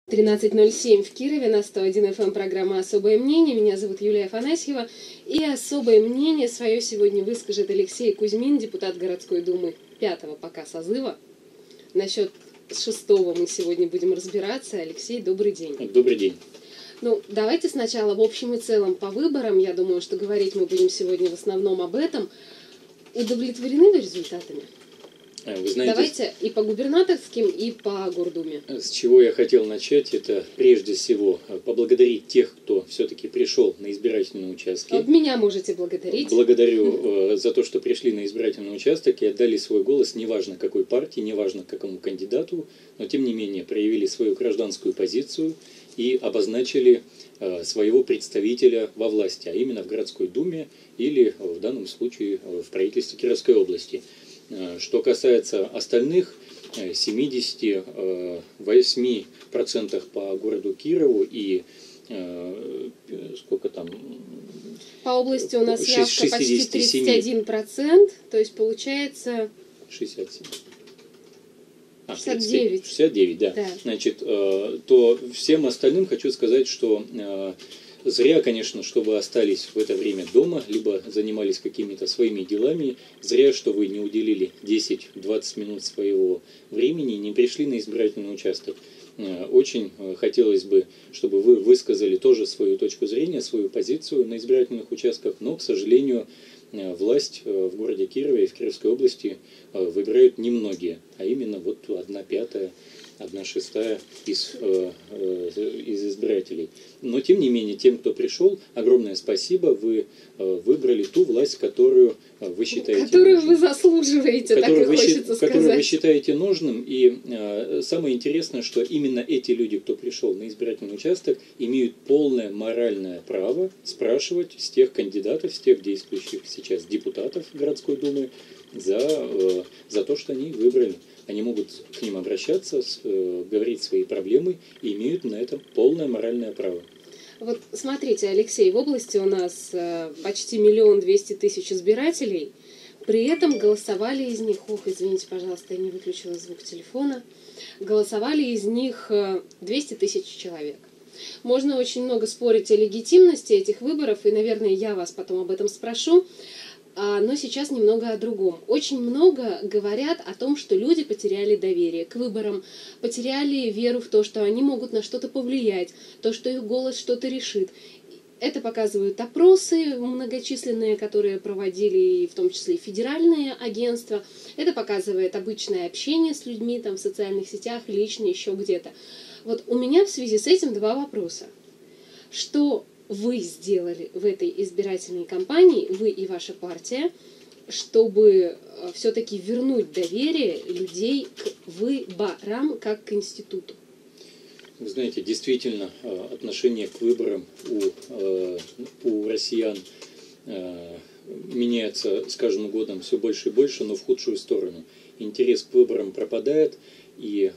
13:07 в Кирове, на 101 FM программа «Особое мнение». Меня зовут Юлия Афанасьева. И особое мнение свое сегодня выскажет Алексей Кузьмин, депутат городской думы 5-го пока созыва. Насчет 6-го мы сегодня будем разбираться. Алексей, добрый день. Добрый день. Ну, давайте сначала в общем и целом по выборам. Я думаю, что говорить мы будем сегодня в основном об этом. Удовлетворены вы результатами? Вы знаете, давайте и по губернаторским, и по Гордуме. С чего я хотел начать, это прежде всего поблагодарить тех, кто все-таки пришел на избирательные участки. Вот меня можете благодарить. Благодарю за то, что пришли на избирательный участок и отдали свой голос, неважно какой партии, неважно какому кандидату, но тем не менее проявили свою гражданскую позицию и обозначили своего представителя во власти, а именно в городской думе или в данном случае в правительстве Кировской области. Что касается остальных, 78% по городу Кирову и сколько там? По области у нас явка почти 31%, то есть получается 67. 69. 69, да. Значит, то всем остальным хочу сказать, что зря, конечно, что вы остались в это время дома, либо занимались какими-то своими делами. Зря, что вы не уделили 10-20 минут своего времени и не пришли на избирательный участок. Очень хотелось бы, чтобы вы высказали тоже свою точку зрения, свою позицию на избирательных участках, но, к сожалению, власть в городе Кирове и в Кировской области выбирают немногие, а именно вот 1/5, 1/6 из избирателей. Но, тем не менее, тем, кто пришел, огромное спасибо. Вы выбрали ту власть, которую вы считаете которую нужным. Вы заслуживаете, так и хочется сказать. Которую вы считаете нужным. И самое интересное, что именно эти люди, кто пришел на избирательный участок, имеют полное моральное право спрашивать с тех кандидатов, с тех действующих сейчас депутатов городской думы за то, что они выбрали. Они могут к ним обращаться, говорить свои проблемы и имеют на это полное моральное право. Вот смотрите, Алексей, в области у нас почти 1 200 000 избирателей. При этом голосовали из них, извините, пожалуйста, я не выключила звук телефона, голосовали из них 200 000 человек. Можно очень много спорить о легитимности этих выборов, и, наверное, я вас потом об этом спрошу. Но сейчас немного о другом. Очень много говорят о том, что люди потеряли доверие к выборам, потеряли веру в то, что они могут на что-то повлиять, то, что их голос что-то решит. Это показывают опросы многочисленные, которые проводили, в том числе и федеральные агентства. Это показывает обычное общение с людьми там, в социальных сетях, лично еще где-то. Вот у меня в связи с этим 2 вопроса. Что вы сделали в этой избирательной кампании, вы и ваша партия, чтобы все-таки вернуть доверие людей к выборам как к институту? Вы знаете, действительно, отношение к выборам у россиян меняется с каждым годом все больше и больше, но в худшую сторону. Интерес к выборам пропадает, и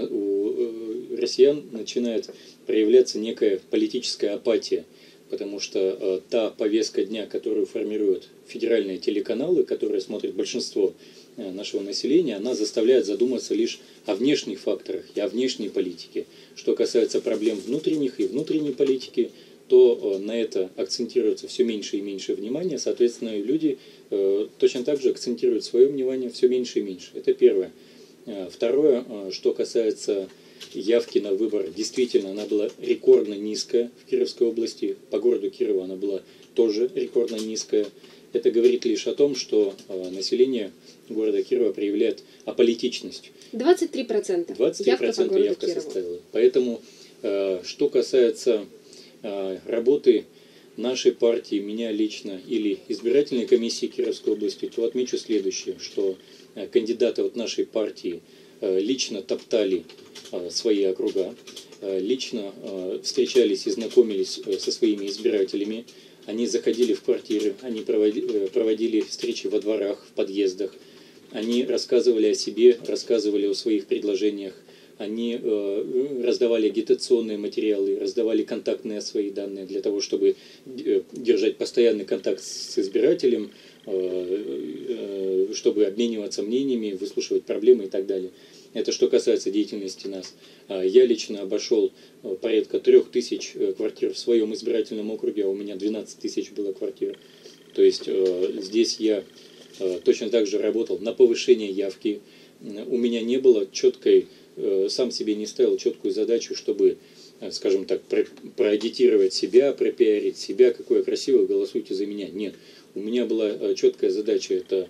у россиян начинает проявляться некая политическая апатия, потому что та повестка дня, которую формируют федеральные телеканалы, которые смотрит большинство нашего населения, она заставляет задуматься лишь о внешних факторах и о внешней политике. Что касается проблем внутренних и внутренней политики, то на это акцентируется все меньше и меньше внимания, соответственно, люди точно так же акцентируют свое внимание все меньше и меньше. Это первое. Второе, что касается явки на выбор, действительно, она была рекордно низкая в Кировской области, по городу Кирова она была тоже рекордно низкая. Это говорит лишь о том, что население города Кирова проявляет аполитичность. 23%. 23% явка составила. Поэтому, что касается работы нашей партии, меня лично или избирательной комиссии Кировской области, то отмечу следующее, что кандидаты от нашей партии лично топтали свои округа, лично встречались и знакомились со своими избирателями, они заходили в квартиры, они проводили встречи во дворах, в подъездах, они рассказывали о себе, рассказывали о своих предложениях, они раздавали агитационные материалы, раздавали контактные свои данные для того, чтобы держать постоянный контакт с избирателем, чтобы обмениваться мнениями, выслушивать проблемы и так далее. Это что касается деятельности нас. Я лично обошел порядка 3000 квартир в своем избирательном округе, а у меня 12 тысяч было квартир. То есть здесь я точно так же работал на повышение явки. У меня не было четкой, сам себе не ставил четкую задачу, чтобы, скажем так, проагитировать себя, пропиарить себя, какое я красивое, голосуйте за меня. Нет, у меня была четкая задача, это,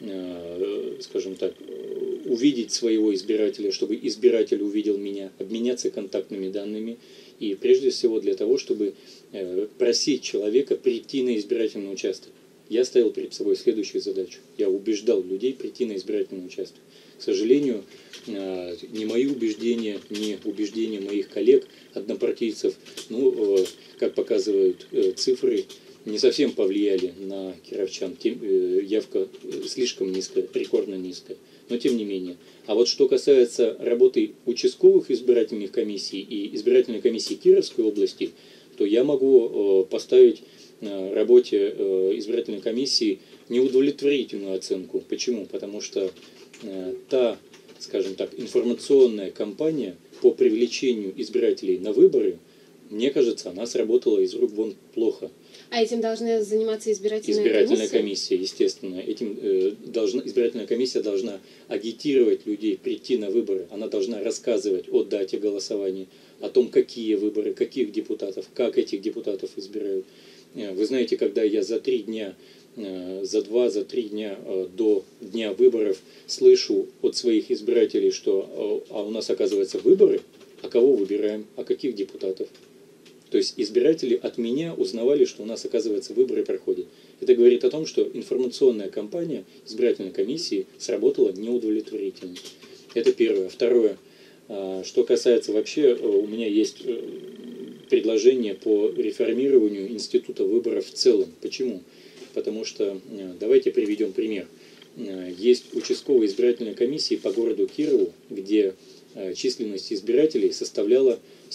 скажем так, увидеть своего избирателя, чтобы избиратель увидел меня, обменяться контактными данными. И прежде всего для того, чтобы просить человека прийти на избирательный участок. Я ставил перед собой следующую задачу. Я убеждал людей прийти на избирательный участок. К сожалению, ни мои убеждения, ни убеждения моих коллег, однопартийцев, как показывают цифры, не совсем повлияли на кировчан. Явка слишком низкая, рекордно низкая. Но тем не менее. А вот что касается работы участковых избирательных комиссий и избирательной комиссии Кировской области, то я могу поставить работе избирательной комиссии неудовлетворительную оценку. Почему? Потому что та, скажем так, информационная кампания по привлечению избирателей на выборы, мне кажется, она сработала из рук вон плохо. А этим должна заниматься избирательная комиссия, естественно. Избирательная комиссия должна агитировать людей прийти на выборы. Она должна рассказывать о дате голосования, о том, какие выборы, каких депутатов, как этих депутатов избирают. Вы знаете, когда я за 3 дня, за 2-3 дня до дня выборов слышу от своих избирателей, что у нас, оказывается, выборы, а кого выбираем, а каких депутатов? То есть избиратели от меня узнавали, что у нас, оказывается, выборы проходят. Это говорит о том, что информационная кампания избирательной комиссии сработала неудовлетворительно. Это первое. Второе. Что касается вообще, у меня есть предложение по реформированию института выборов в целом. Почему? Потому что, давайте приведем пример. Есть участковые избирательные комиссии по городу Кирову, где численность избирателей составляла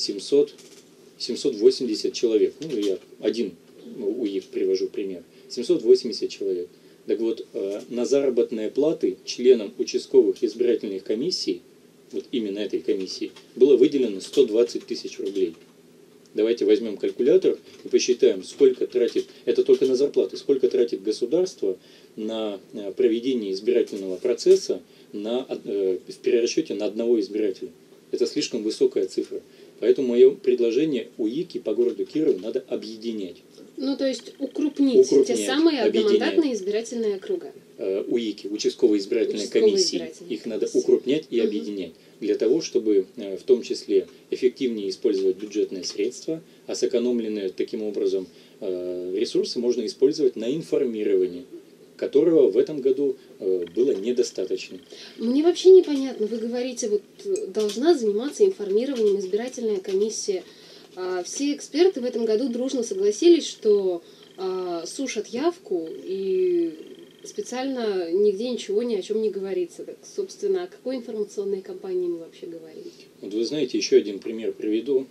780 человек. Я один УИК привожу пример. 780 человек. Так вот, на заработные платы членам участковых избирательных комиссий, вот именно этой комиссии, было выделено 120 тысяч рублей. Давайте возьмем калькулятор и посчитаем, сколько тратит, это только на зарплаты, сколько тратит государство на проведение избирательного процесса в перерасчете на одного избирателя. Это слишком высокая цифра. Поэтому мое предложение УИКи по городу Кирову надо объединять. То есть укрупнить те самые одномандатные избирательные округа. УИКи, участковые избирательные комиссии, их надо укрупнять и объединять. Для того, чтобы в том числе эффективнее использовать бюджетные средства, а сэкономленные таким образом ресурсы можно использовать на информирование, которого в этом году было недостаточно. Мне вообще непонятно. Вы говорите, должна заниматься информированием избирательная комиссия. Все эксперты в этом году дружно согласились, что сушат явку и специально нигде ничего ни о чем не говорится. Так, собственно, о какой информационной кампании мы вообще говорим? Вот вы знаете, еще один пример приведу.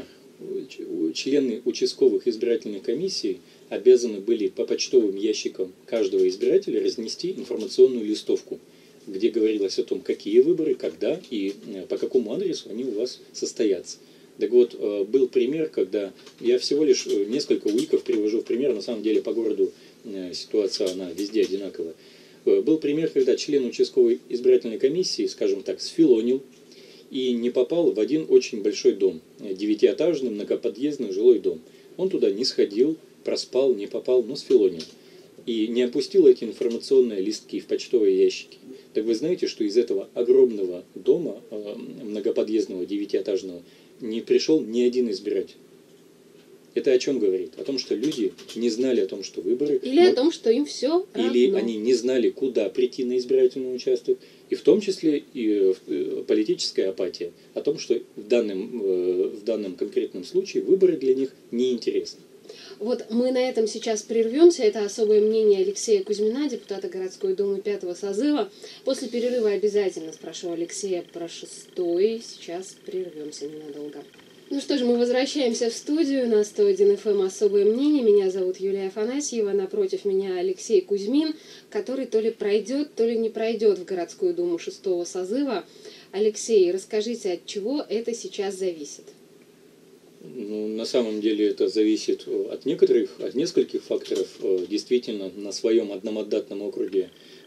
Члены участковых избирательных комиссий обязаны были по почтовым ящикам каждого избирателя разнести информационную листовку, где говорилось о том, какие выборы, когда и по какому адресу они у вас состоятся. Так вот, был пример, когда я всего лишь несколько УИКов привожу в пример, на самом деле по городу ситуация, она везде одинаковая. Был пример, когда член участковой избирательной комиссии, скажем так, сфилонил и не попал в один очень большой дом, 9-этажный, многоподъездный жилой дом. Он туда не сходил, проспал, не попал, но сфилонил. И не опустил эти информационные листки в почтовые ящики. Так вы знаете, что из этого огромного дома, многоподъездного, 9-этажного, не пришел ни один избиратель. Это о чем говорит? О том, что люди не знали о том, что выборы... Или о том, что им все равно. Или они не знали, куда прийти на избирательный участок. И в том числе и политическая апатия. О том, что в данном конкретном случае выборы для них неинтересны. Вот мы на этом сейчас прервемся. Это особое мнение Алексея Кузьмина, депутата городской думы 5-го созыва. После перерыва обязательно спрошу Алексея про 6-й. Сейчас прервемся ненадолго. Ну что ж, мы возвращаемся в студию на 101 FM «Особое мнение». Меня зовут Юлия Афанасьева. Напротив меня Алексей Кузьмин, который то ли пройдет, то ли не пройдет в городскую думу 6-го созыва. Алексей, расскажите, от чего это сейчас зависит? Ну, на самом деле это зависит от нескольких факторов. Действительно, на своем одномандатном округе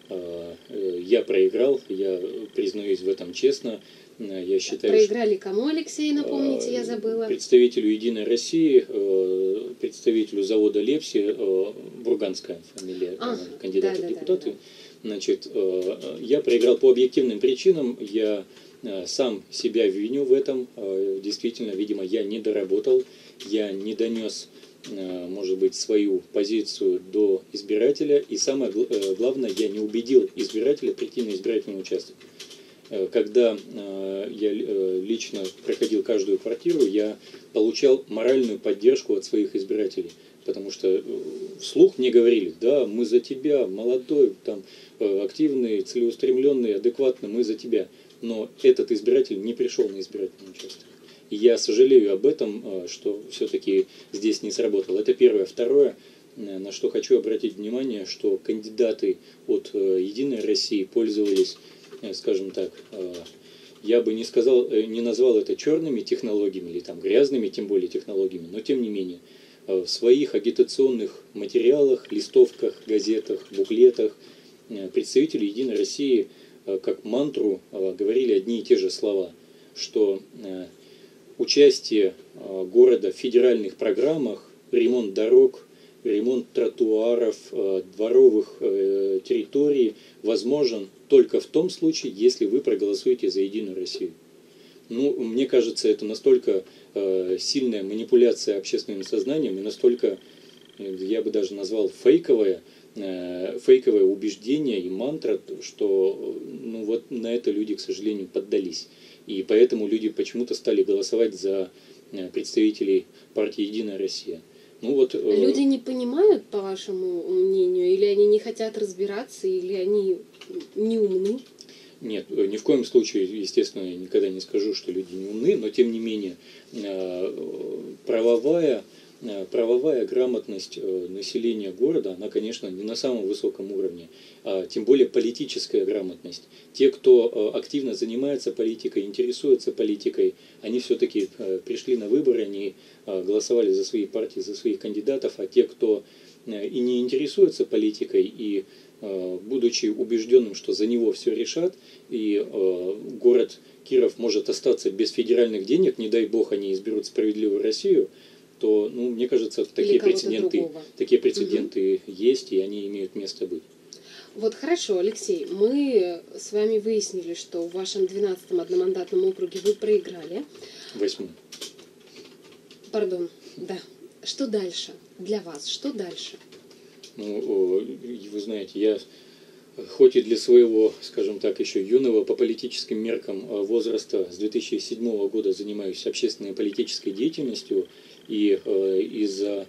я проиграл, я признаюсь в этом честно. Я считаю, проиграли кому, Алексей, напомните, я забыла. Представителю «Единой России», представителю завода «Лепси», Бурганская фамилия, кандидата в депутаты. Да. Значит, я проиграл по объективным причинам, я сам себя виню в этом. Действительно, видимо, я не доработал, я не донес, может быть, свою позицию до избирателя, и самое главное, я не убедил избирателя прийти на избирательный участок. Когда я лично проходил каждую квартиру, я получал моральную поддержку от своих избирателей. Потому что вслух мне говорили: да, мы за тебя, молодой, там, активный, целеустремленный, адекватный, мы за тебя. Но этот избиратель не пришел на избирательный участок. И я сожалею об этом, что все-таки здесь не сработало. Это первое. Второе, на что хочу обратить внимание, что кандидаты от «Единой России» пользовались, скажем так, я бы не назвал это черными технологиями или там грязными, тем более технологиями, но тем не менее в своих агитационных материалах, листовках, газетах, буклетах представители «Единой России» как мантру говорили одни и те же слова, что участие города в федеральных программах, ремонт дорог, ремонт тротуаров, дворовых территорий возможен только в том случае, если вы проголосуете за «Единую Россию». Ну, мне кажется, это настолько сильная манипуляция общественным сознанием и настолько, я бы даже назвал, фейковое убеждение и мантра, что ну, вот на это люди, к сожалению, поддались. И поэтому люди почему-то стали голосовать за представителей партии «Единая Россия». Ну, вот, люди не понимают, по вашему мнению, или они не хотят разбираться, или они не умны? Нет, ни в коем случае, естественно, я никогда не скажу, что люди не умны, но тем не менее правовая грамотность населения города, она, конечно, не на самом высоком уровне, а тем более политическая грамотность. Те, кто активно занимается политикой, интересуется политикой, они все-таки пришли на выборы, они голосовали за свои партии, за своих кандидатов, а те, кто и не интересуется политикой, и будучи убежденным, что за него все решат, и город Киров может остаться без федеральных денег, не дай бог они изберут «Справедливую Россию», то, ну, мне кажется, такие прецеденты есть, и они имеют место быть. Вот хорошо, Алексей, мы с вами выяснили, что в вашем 12-м одномандатном округе вы проиграли. 8-м. Пардон, да. Что дальше для вас? Что дальше? Ну, вы знаете, я хоть и для своего, скажем так, еще юного по политическим меркам возраста с 2007 года занимаюсь общественной и политической деятельностью, и из-за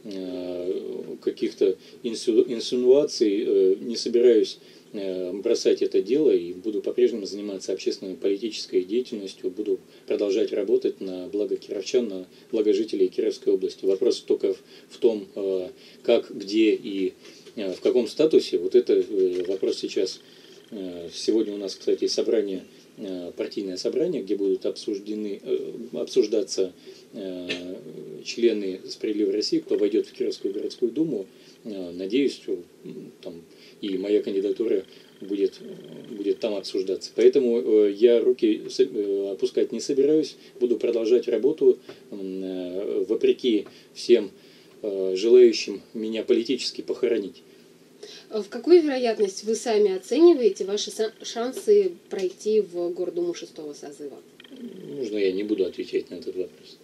каких-то инсинуаций не собираюсь бросать это дело и буду по-прежнему заниматься общественной и политической деятельностью, буду продолжать работать на благо кировчан, на благо жителей Кировской области. Вопрос только в том, как, где и в каком статусе. Вот это вопрос сейчас. Сегодня у нас, кстати, партийное собрание, где будут обсуждаться члены «Справедливой России», кто войдет в Кировскую городскую думу. Надеюсь, что там и моя кандидатура будет там обсуждаться. Поэтому я руки опускать не собираюсь, буду продолжать работу вопреки всем желающим меня политически похоронить. В какую вероятность вы сами оцениваете ваши шансы пройти в Гордуму 6-го созыва? Можно я не буду отвечать на этот вопрос?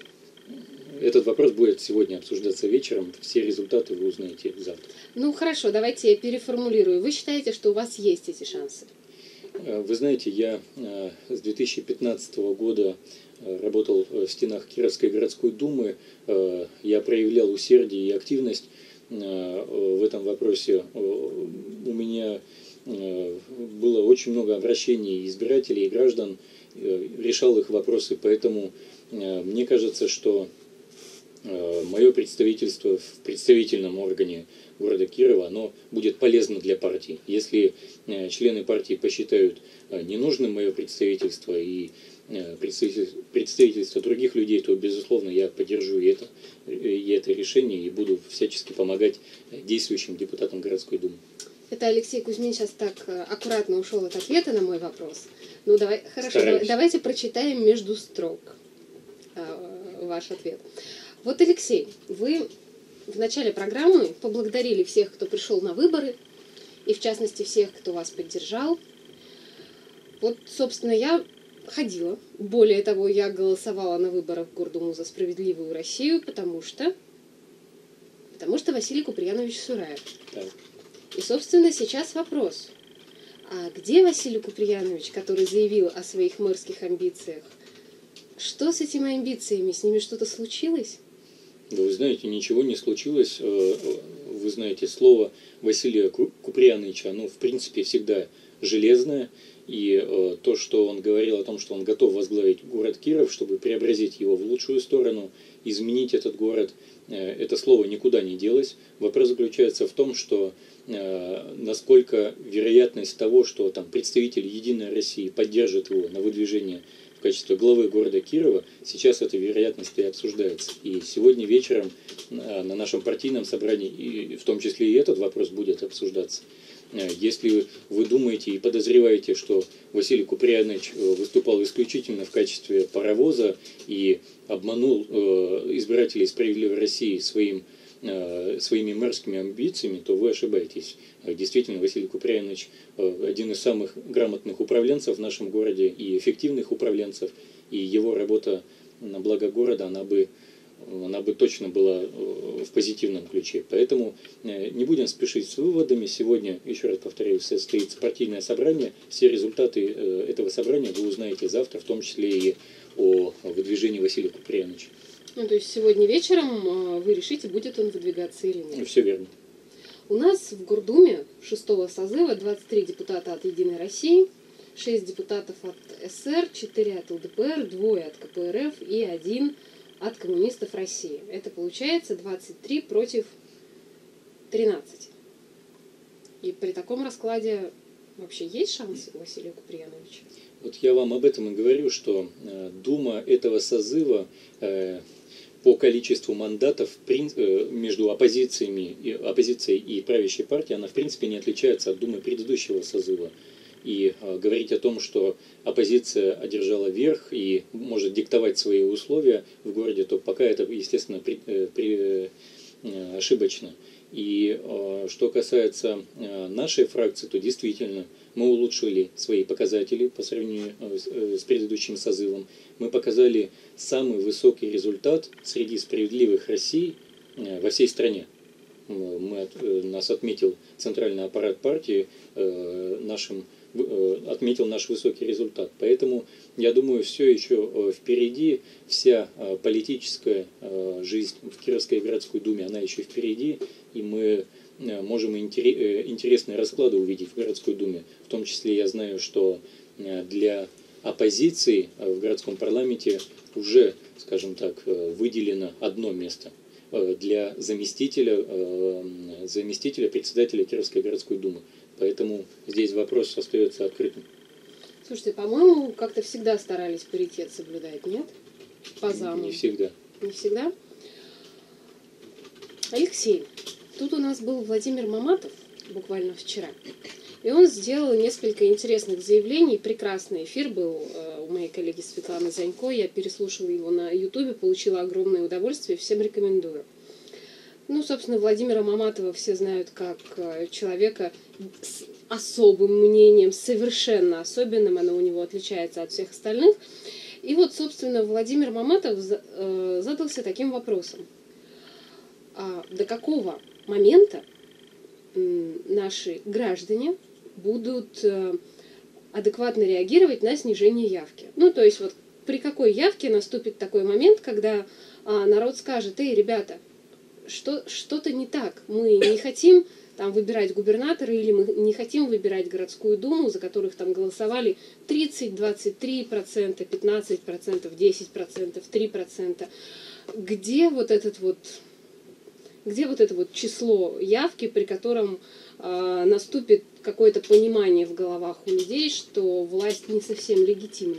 Этот вопрос будет сегодня обсуждаться вечером. Все результаты вы узнаете завтра. Ну хорошо, давайте я переформулирую. Вы считаете, что у вас есть эти шансы? Вы знаете, я с 2015 года работал в стенах Кировской городской думы. Я проявлял усердие и активность в этом вопросе. У меня было очень много обращений избирателей и граждан, решал их вопросы. Поэтому мне кажется, что мое представительство в представительном органе города Кирова, оно будет полезно для партии. Если члены партии посчитают ненужным мое представительство и представительство других людей, то, безусловно, я поддержу и это решение и буду всячески помогать действующим депутатам городской думы. Это Алексей Кузьмин сейчас так аккуратно ушел от ответа на мой вопрос. Ну, хорошо, давайте прочитаем между строк ваш ответ. Вот, Алексей, вы в начале программы поблагодарили всех, кто пришел на выборы, и в частности всех, кто вас поддержал. Вот, собственно, я ходила. Более того, я голосовала на выборах в Гордуму за справедливую Россию, потому что Василий Куприянович Сураев. Так. И, собственно, сейчас вопрос. А где Василий Куприянович, который заявил о своих мэрских амбициях? Что с этими амбициями? С ними что-то случилось? Да вы знаете, ничего не случилось. Вы знаете, слово Василия Куприяновича, оно в принципе всегда железное. И то, что он говорил о том, что он готов возглавить город Киров, чтобы преобразить его в лучшую сторону, изменить этот город, это слово никуда не делось. Вопрос заключается в том, что насколько вероятность того, что там представитель «Единой России» поддержит его на выдвижение в качестве главы города Кирова, сейчас эта вероятность и обсуждается. И сегодня вечером на нашем партийном собрании, и в том числе и этот вопрос будет обсуждаться. Если вы думаете и подозреваете, что Василий Куприянович выступал исключительно в качестве паровоза и обманул избирателей «Справедливой России» своими мэрскими амбициями, то вы ошибаетесь. Действительно, Василий Куприянович один из самых грамотных управленцев в нашем городе и эффективных управленцев, и его работа на благо города, она бы точно была в позитивном ключе. Поэтому не будем спешить с выводами. Сегодня, еще раз повторяю, состоится партийное собрание. Все результаты этого собрания вы узнаете завтра, в том числе и о выдвижении Василия Куприяновича. Ну, то есть сегодня вечером вы решите, будет он выдвигаться или нет? Все верно. У нас в Гордуме 6-го созыва 23 депутата от «Единой России», 6 депутатов от СР, 4 от ЛДПР, 2 от КПРФ и 1 от коммунистов России. Это получается 23 против 13. И при таком раскладе вообще есть шанс у Василия Куприяновича? Вот я вам об этом и говорю, что Дума этого созыва по количеству мандатов между оппозицией и правящей партией, она в принципе не отличается от Думы предыдущего созыва. И говорить о том, что оппозиция одержала верх и может диктовать свои условия в городе, то пока это, естественно, ошибочно. И что касается нашей фракции, то действительно мы улучшили свои показатели по сравнению с предыдущим созывом. Мы показали самый высокий результат среди справедливых Россий во всей стране. Нас отметил центральный аппарат партии отметил наш высокий результат. Поэтому, я думаю, все еще впереди, вся политическая жизнь в Кировской городской думе, она еще впереди, и мы можем интересные расклады увидеть в городской думе. В том числе я знаю, что для оппозиции в городском парламенте уже, скажем так, выделено одно место для заместителя председателя Кировской городской думы. Поэтому здесь вопрос остается открытым. Слушайте, по-моему, как-то всегда старались паритет соблюдать, нет? По заму. Не всегда. Не всегда? Алексей, тут у нас был Владимир Маматов буквально вчера. И он сделал несколько интересных заявлений. Прекрасный эфир был у моей коллеги Светланы Занько. Я переслушала его на Ютубе, получила огромное удовольствие. Всем рекомендую. Ну, собственно, Владимира Маматова все знают как человека с особым мнением, совершенно особенным. Оно у него отличается от всех остальных. И вот, собственно, Владимир Маматов задался таким вопросом. До какого момента наши граждане будут адекватно реагировать на снижение явки? Ну, то есть, вот при какой явке наступит такой момент, когда народ скажет: «Эй, ребята, что-то не так, мы не хотим там выбирать губернатора, или мы не хотим выбирать городскую думу, за которых там голосовали 30, 23%, 15%, 10%, 3%. Где вот это вот число явки, при котором наступит какое-то понимание в головах у людей, что власть не совсем легитимна?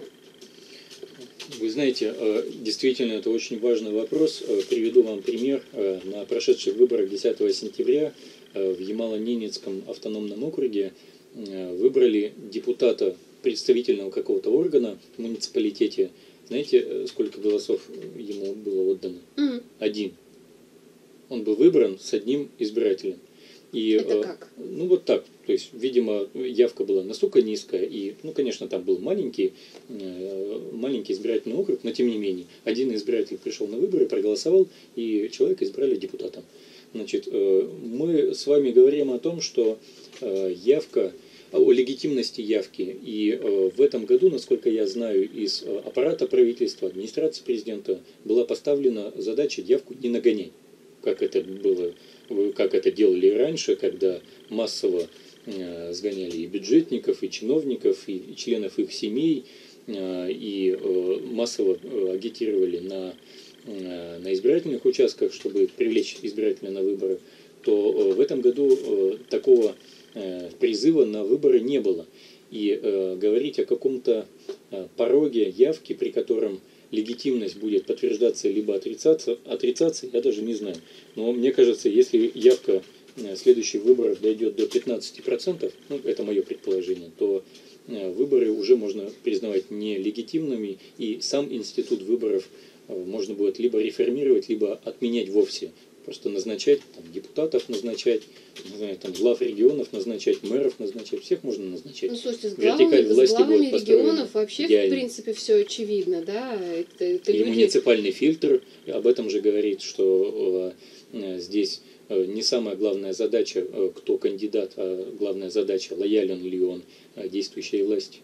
Вы знаете, действительно, это очень важный вопрос. Приведу вам пример. На прошедших выборах 10 сентября в Ямало-Ненецком автономном округе выбрали депутата представительного какого-то органа в муниципалитете. Знаете, сколько голосов ему было отдано? Один. Он был выбран с одним избирателем. И, это как? Ну, вот так. То есть, видимо, явка была настолько низкая, и, ну, конечно, там был маленький избирательный округ, но тем не менее, один избиратель пришел на выборы, проголосовал, и человека избрали депутатом. Значит, мы с вами говорим о том, что явка, о легитимности явки, и в этом году, насколько я знаю, из аппарата правительства, администрации президента была поставлена задача явку не нагонять, как это было, как это делали раньше, когда массово сгоняли и бюджетников, и чиновников, и членов их семей, и массово агитировали на избирательных участках, чтобы привлечь избирателя на выборы, то в этом году такого призыва на выборы не было. И говорить о каком-то пороге явки, при котором легитимность будет подтверждаться либо отрицаться, я даже не знаю. Но мне кажется, если явка следующих выборов дойдет до 15%, ну, это мое предположение, то выборы уже можно признавать нелегитимными, и сам институт выборов можно будет либо реформировать, либо отменять вовсе. Просто назначать там, депутатов, назначать, не знаю, там, глав регионов назначать, мэров назначать, всех можно назначать. Ну, слушайте, с главами регионов вообще, идеально. В принципе, все очевидно, да? Это и люди... муниципальный фильтр об этом же говорит, что здесь не самая главная задача, кто кандидат, а главная задача, лоялен ли он действующей власти.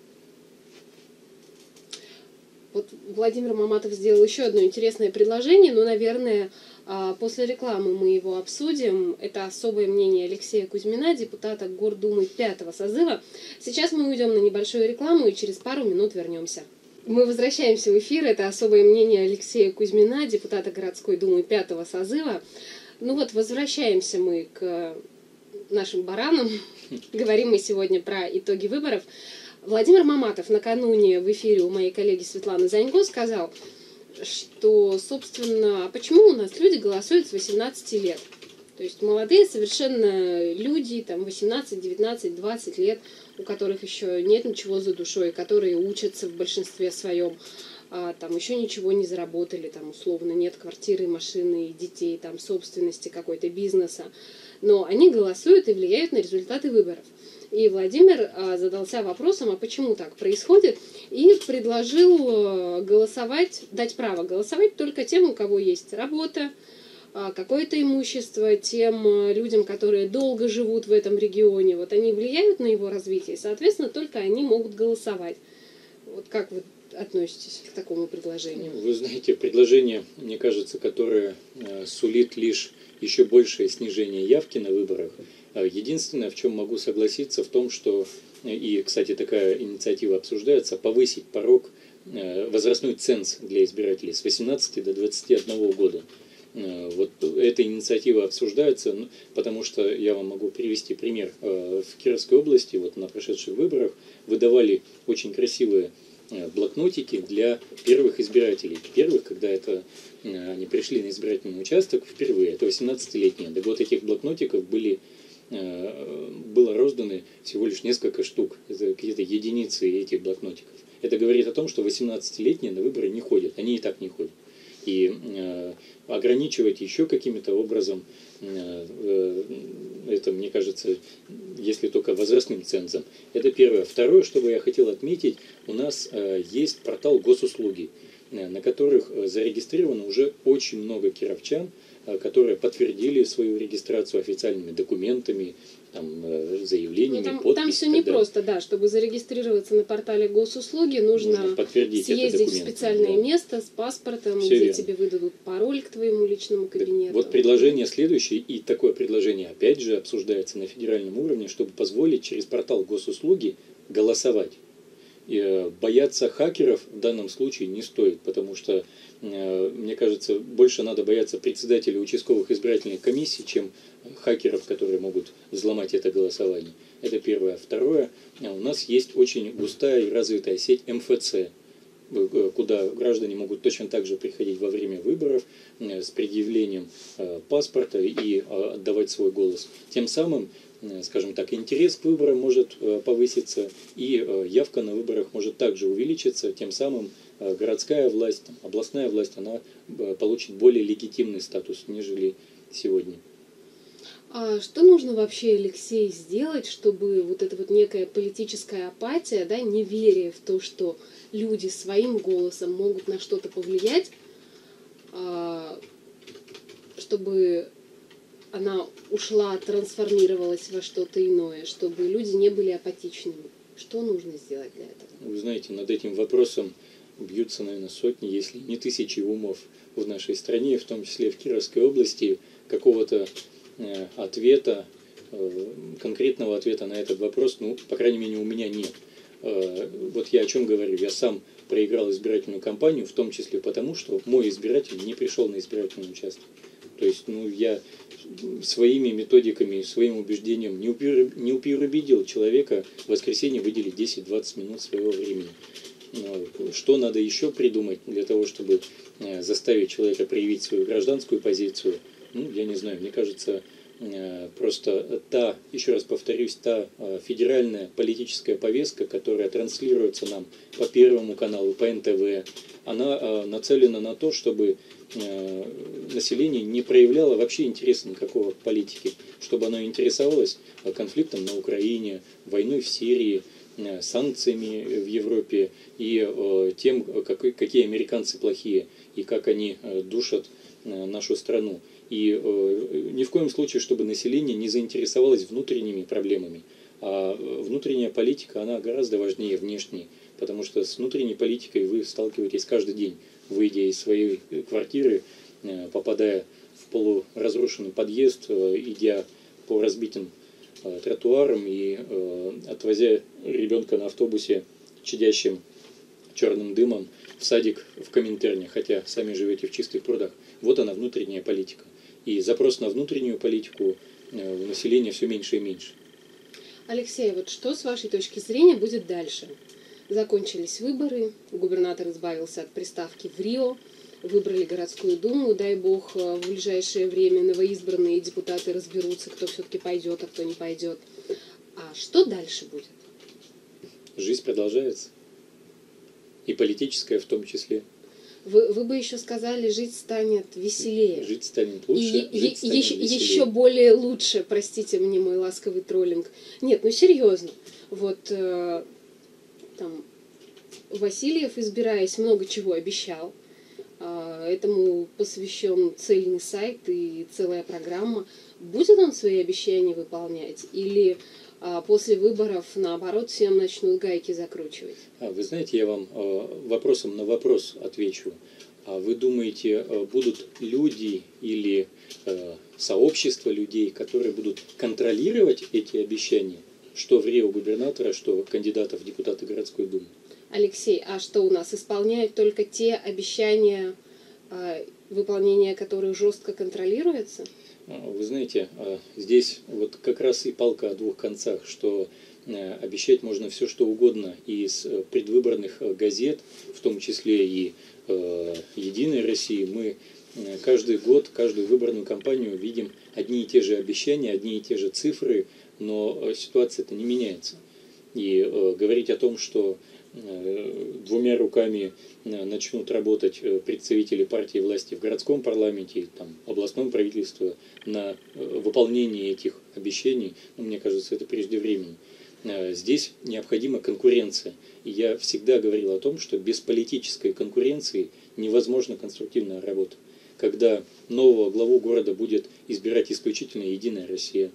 Вот Владимир Маматов сделал еще одно интересное предложение, но, наверное, после рекламы мы его обсудим. Это особое мнение Алексея Кузьмина, депутата Гордумы 5-го созыва. Сейчас мы уйдем на небольшую рекламу и через пару минут вернемся. Мы возвращаемся в эфир. Это особое мнение Алексея Кузьмина, депутата городской думы 5-го созыва. Ну вот, возвращаемся мы к нашим баранам. Говорим мы сегодня про итоги выборов. Владимир Маматов накануне в эфире у моей коллеги Светланы Занько сказал, что, собственно, почему у нас люди голосуют с 18 лет? То есть молодые совершенно люди, там 18, 19, 20 лет, у которых еще нет ничего за душой, которые учатся в большинстве своем, там еще ничего не заработали, там условно нет квартиры, машины, детей, там собственности какой-то, бизнеса. Но они голосуют и влияют на результаты выборов. И Владимир задался вопросом, а почему так происходит, и предложил голосовать, дать право голосовать только тем, у кого есть работа, какое-то имущество, тем людям, которые долго живут в этом регионе. Вот они влияют на его развитие, и, соответственно, только они могут голосовать. Вот как вы относитесь к такому предложению? Вы знаете, предложение, мне кажется, которое сулит лишь еще большее снижение явки на выборах. Единственное, в чем могу согласиться, в том, что, и, кстати, такая инициатива обсуждается, повысить порог, возрастной ценз для избирателей с 18 до 21 года. Вот эта инициатива обсуждается, потому что я вам могу привести пример. В Кировской области вот на прошедших выборах выдавали очень красивые блокнотики для первых избирателей. Первых, когда они пришли на избирательный участок впервые, это 18-летние. Так вот, этих блокнотиков было розданы всего лишь несколько штук, это какие-то единицы этих блокнотиков. Это говорит о том, что 18-летние на выборы не ходят, они и так не ходят. И ограничивать еще каким-то образом, это, мне кажется, если только возрастным цензом. Это первое. Второе, что бы я хотел отметить, у нас есть портал госуслуги, на которых зарегистрировано уже очень много кировчан, которые подтвердили свою регистрацию официальными документами, там, заявлениями, там подписями. все непросто, да. Чтобы зарегистрироваться на портале госуслуги, нужно подтвердить съездить в специальное место с паспортом, где верно. тебе выдадут пароль к твоему личному кабинету. Вот предложение следующее, и такое предложение опять же обсуждается на федеральном уровне, чтобы позволить через портал госуслуги голосовать. И бояться хакеров в данном случае не стоит, потому что, мне кажется, больше надо бояться председателей участковых избирательных комиссий, чем хакеров, которые могут взломать это голосование. Это первое. Второе, у нас есть очень густая и развитая сеть МФЦ, куда граждане могут точно так же приходить во время выборов с предъявлением паспорта и отдавать свой голос. Тем самым, скажем так, интерес к выборам может повыситься, и явка на выборах может также увеличиться. Тем самым городская власть, областная власть, она получит более легитимный статус, нежели сегодня. А что нужно вообще, Алексей, сделать, чтобы вот эта вот некая политическая апатия, да, неверие в то, что люди своим голосом могут на что-то повлиять, чтобы она ушла, трансформировалась во что-то иное, чтобы люди не были апатичными? Что нужно сделать для этого? Вы знаете, над этим вопросом бьются, наверное, сотни, если не тысячи умов в нашей стране, в том числе в Кировской области. Какого-то ответа, конкретного ответа на этот вопрос, по крайней мере, у меня нет. Вот я о чем говорю. Я сам проиграл избирательную кампанию, в том числе потому, что мой избиратель не пришел на избирательный участок. То есть, я своими методиками, своим убеждением не переубедил человека в воскресенье выделить 10-20 минут своего времени. Что надо еще придумать для того, чтобы заставить человека проявить свою гражданскую позицию? Я не знаю, мне кажется, просто еще раз повторюсь, та федеральная политическая повестка, которая транслируется нам по Первому каналу, по НТВ, она нацелена на то, чтобы население не проявляло вообще интереса никакого к политике, чтобы оно интересовалось конфликтом на Украине, войной в Сирии, санкциями в Европе и тем, какие американцы плохие и как они душат нашу страну. И ни в коем случае, чтобы население не заинтересовалось внутренними проблемами. А внутренняя политика, она гораздо важнее внешней, потому что с внутренней политикой вы сталкиваетесь каждый день, выйдя из своей квартиры, попадая в полуразрушенный подъезд, идя по разбитым тротуарам и отвозя ребенка на автобусе, чадящим черным дымом, в садик в Коминтерне, хотя сами живете в Чистых прудах. Вот она, внутренняя политика. И запрос на внутреннюю политику у населения все меньше и меньше. Алексей, вот что с вашей точки зрения будет дальше? Закончились выборы, губернатор избавился от приставки в Рио, выбрали городскую думу, дай бог, в ближайшее время новоизбранные депутаты разберутся, кто все-таки пойдет, а кто не пойдет. А что дальше будет? Жизнь продолжается. И политическая в том числе. Вы бы еще сказали, жить станет веселее. Жить станет лучше, еще более лучше, простите мне мой ласковый троллинг. Нет, серьезно. Вот там Васильев, избираясь, много чего обещал. Этому посвящен цельный сайт и целая программа. Будет он свои обещания выполнять? Или после выборов, наоборот, всем начнут гайки закручивать? Вы знаете, я вам вопросом на вопрос отвечу. А вы думаете, будут люди или сообщество людей, которые будут контролировать эти обещания, что в Рио губернатора, что кандидатов в депутаты городской думы? Алексей, а что у нас исполняют только те обещания, выполнение которых жестко контролируется? Вы знаете, здесь вот как раз и палка о двух концах, что обещать можно все, что угодно из предвыборных газет, в том числе и «Единой России». Мы каждый год, каждую выборную кампанию видим одни и те же обещания, одни и те же цифры, но ситуация-то не меняется. И говорить о том, что двумя руками начнут работать представители партии власти в городском парламенте, там, областном правительстве на выполнение этих обещаний, мне кажется, это преждевременно. Здесь необходима конкуренция. И я всегда говорил о том, что без политической конкуренции невозможна конструктивная работа. Когда нового главу города будет избирать исключительно «Единая Россия»,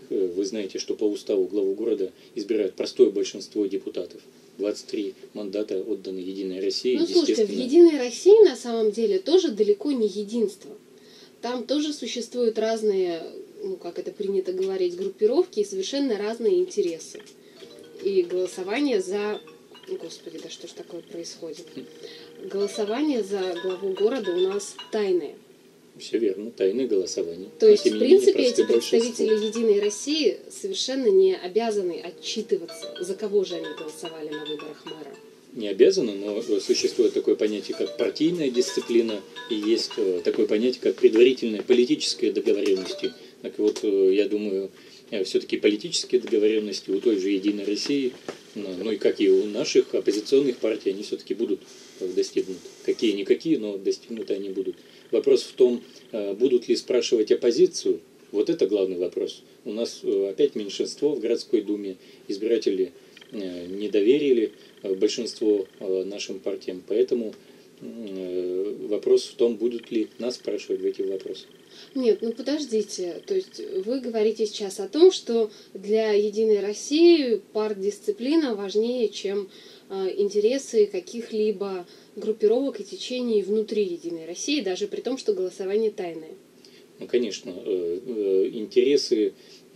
вы знаете, что по уставу главу города избирают простое большинство депутатов. 23 мандата отданы «Единой России». Ну, слушайте, в «Единой России» на самом деле тоже далеко не единство. Там тоже существуют разные, ну, как это принято говорить, группировки и совершенно разные интересы. И голосование за... Господи, да что ж такое происходит? Голосование за главу города у нас тайное. Все верно, тайное голосование. То есть, в принципе, эти представители «Единой России» совершенно не обязаны отчитываться, за кого же они голосовали на выборах мэра. Не обязаны, но существует такое понятие, как партийная дисциплина, и есть такое понятие, как предварительная политическая договоренность. Так вот, я думаю, все-таки политические договоренности у той же «Единой России», ну и как и у наших оппозиционных партий, они все-таки будут достигнуты. Какие-никакие, но достигнуты они будут. Вопрос в том, будут ли спрашивать оппозицию. Вот это главный вопрос. У нас опять меньшинство в городской думе. Избиратели не доверили большинство нашим партиям. Поэтому вопрос в том, будут ли нас спрашивать в этих вопросах. Нет, ну подождите. То есть вы говорите сейчас о том, что для «Единой России» партдисциплина важнее, чем интересы каких-либо группировок и течений внутри «Единой России», даже при том, что голосование тайное. Ну, конечно, интересы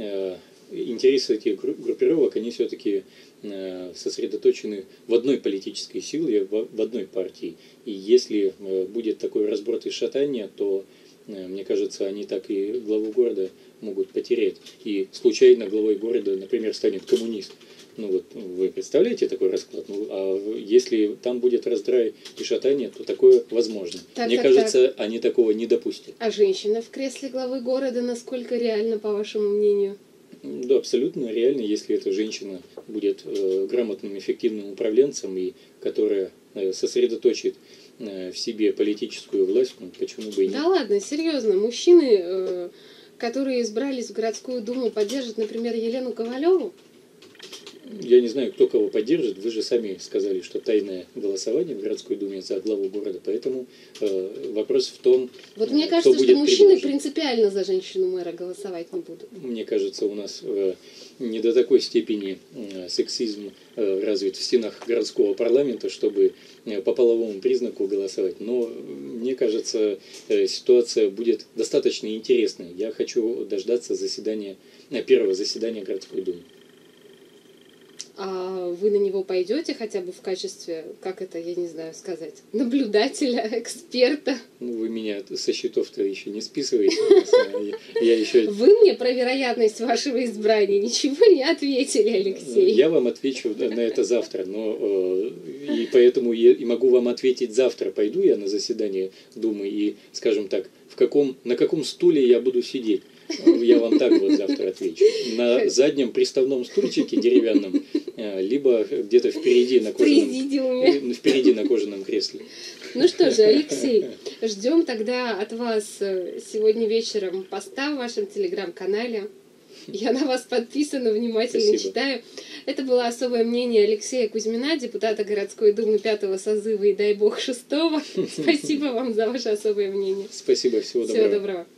этих группировок, они все-таки сосредоточены в одной политической силе, в одной партии. И если будет такой разброд и шатание, то, мне кажется, они так и главу города могут потерять. И случайно главой города, например, станет коммунист. Ну вот вы представляете такой расклад? Ну, а если там будет раздрай и шатание, то такое возможно. Мне кажется, они такого не допустят. А женщина в кресле главы города насколько реально, по вашему мнению? Да, абсолютно реально, если эта женщина будет грамотным, эффективным управленцем, и которая сосредоточит в себе политическую власть, ну почему бы и нет? Да ладно, серьезно, мужчины, которые избрались в городскую думу, поддержат, например, Елену Ковалеву? Я не знаю, кто кого поддержит. Вы же сами сказали, что тайное голосование в городской думе за главу города. Поэтому вопрос в том, вот мне кажется, что мужчины принципиально за женщину-мэра голосовать не будут. Мне кажется, у нас не до такой степени сексизм развит в стенах городского парламента, чтобы по половому признаку голосовать. Но мне кажется, ситуация будет достаточно интересной. Я хочу дождаться первого заседания городской думы. А вы на него пойдете хотя бы в качестве, как это, я не знаю сказать, наблюдателя, эксперта? Ну, вы меня со счетов-то еще не списываете. Вы мне про вероятность вашего избрания ничего не ответили, Алексей. Я вам отвечу на это завтра, но и поэтому и могу вам ответить завтра. Пойду я на заседание Думы и, скажем так, на каком стуле я буду сидеть. Я вам так вот завтра отвечу. На заднем приставном стульчике деревянном, либо где-то впереди на кожаном кресле. Ну что же, Алексей, ждем тогда от вас сегодня вечером поста в вашем телеграм-канале. Я на вас подписана, внимательно читаю. Это было особое мнение Алексея Кузьмина, депутата городской думы 5-го созыва и, дай бог, 6-го. Спасибо вам за ваше особое мнение. Спасибо, всего доброго. Всего доброго.